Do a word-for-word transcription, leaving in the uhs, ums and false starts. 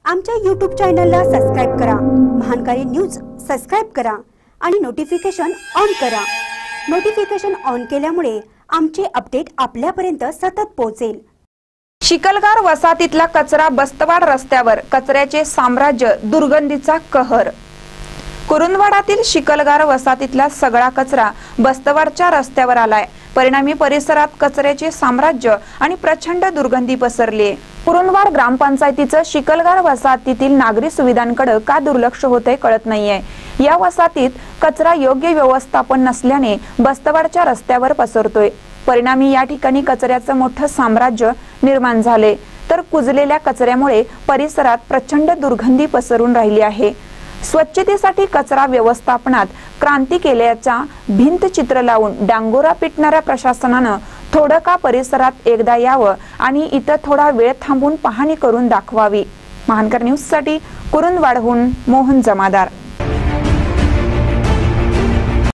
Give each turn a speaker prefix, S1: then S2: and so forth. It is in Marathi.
S1: आमच्या यूट्यूब चॅनलला सबस्क्राइब करा, महानकारी न्यूज सबस्क्राइब करा आणि नोटिफिकेशन ऑन करा। नोटिफिकेशन ऑन केल्यामुळे आमचे अपडेट आपल्यापर्यंत सतत पोहोचेल।
S2: चिखलगार वसाहतीतला कचरा बस्तवाड रस्त्यावर, कचऱ्याचे साम्राज्य, दुर्गंधीचा कहर। कुरुंदवाडातील चिखलगार वसाहतीतला सगळा कचरा बस्तवाडच्या रस्त्यावर आलाय। परिणामी परिसरात कचऱ्याचे साम्राज्य आणि प्रचंड दुर्गंधी पसरली। कुरुंदवाड ग्रामपंचायतीचं चिखलगार वसाहतीतील नागरी सुविधांकडे का दुर्लक्ष होते कळत नाहीये। या वसाहतीत कचरा योग्य व्यवस्थापन नसल्याने बस्तवाडच्या रस्त्यावर पसरतोय। परिणामी या ठिकाणी कचऱ्याचं मोठं साम्राज्य निर्माण झाले, तर कुजलेल्या कचऱ्यामुळे परिसरात प्रचंड दुर्गंधी पसरून राहिली आहे। स्वच्छतेसाठी कचरा व्यवस्थापनात क्रांती केल्याचा भिंत चित्र लावून डांगोरा पिटणाऱ्या प्रशासनानं थोडं का परिसरात एकदा यावं आणि इथं थोडा वेळ थांबून पाहणी करून दाखवावी। महानकर न्यूज साठी कुरुंदवाडहून मोहन जमादार।